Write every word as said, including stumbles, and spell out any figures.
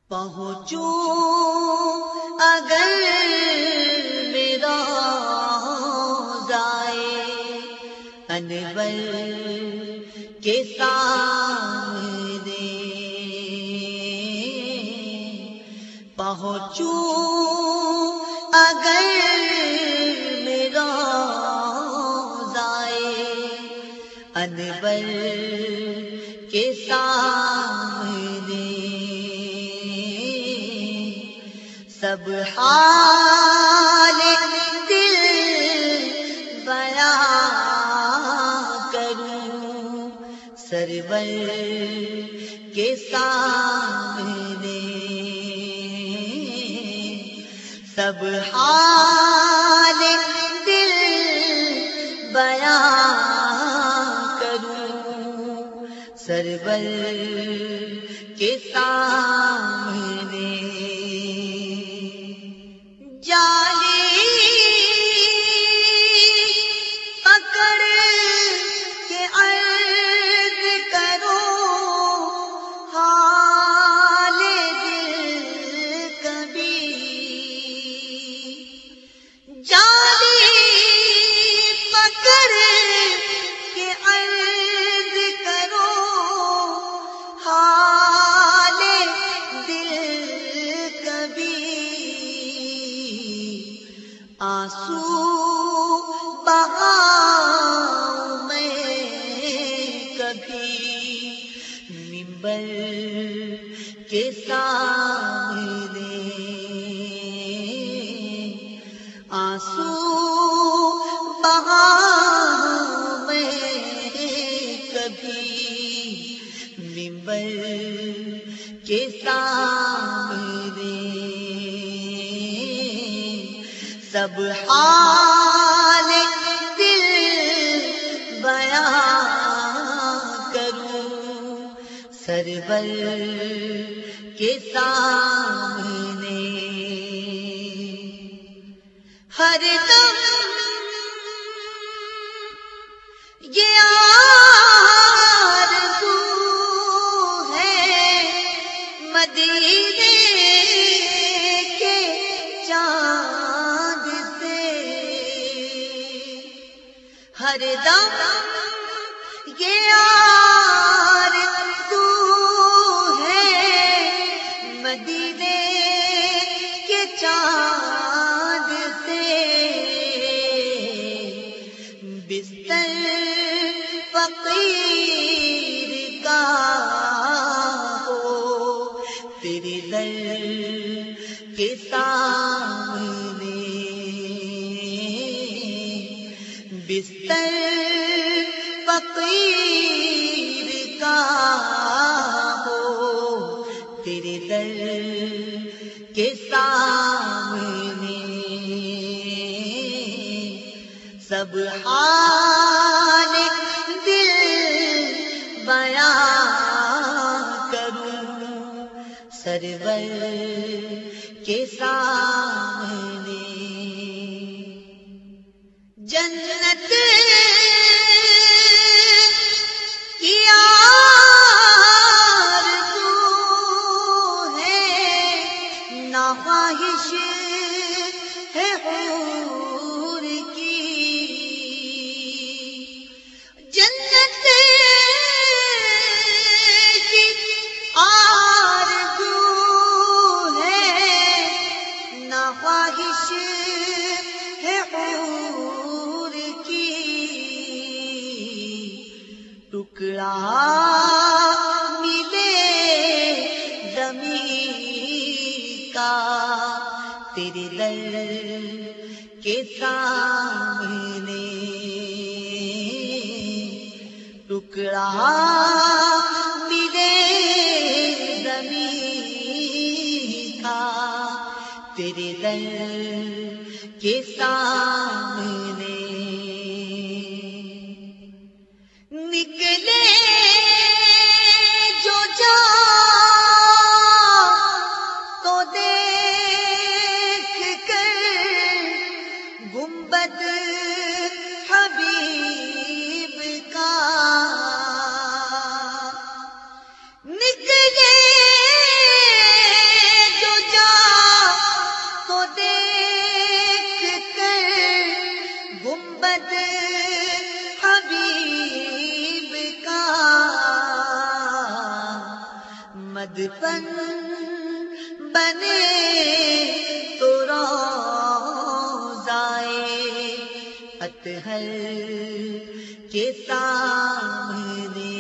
پہنچوں اگر میرا ضائع انور کے سامنے، پہنچوں اگر میرا ضائع انور کے سامنے، سب حال دل بیان کروں سرور کے سامنے، سب حال دل بیان کروں سرور کے سامنے، جالی پکڑ کے عرض کرو حال دل کبھی، جالی پکڑ کے عرض کرو حال دل کبھی، آنسو بہاؤں میں کبھی منبر کے سامنے، آنسو بہاؤں میں کبھی منبر کے سامنے، سب حال دل بیان کروں سرور کے سامنے، ہر دم یہ آرزو ہے مدینے کے چاند سے، ہر دم یہ آرزو ہے مدینے کے چاند سے، بستر فقیر کا ہو تیرے در کے سامنے، بستر فقیر کا ہو تیرے در کے سامنے، سب حال دل بیان کروں سرور کے سامنے، جنت کی آرزو ہے نہ خواہش ہے حور کی، جنت کی آرزو ہے نہ خواہش ہے حور کی، ٹکڑا ملے زمین کا تیرے در کے سامنے، ٹکڑا ملے زمین کا تیرے در کے سامنے، نکلے جو جا تو دیکھ کر گنبد حبیب کا، نکلے محمد حبیب کا مدفن بنے تو روضائے اطہر کے سامنے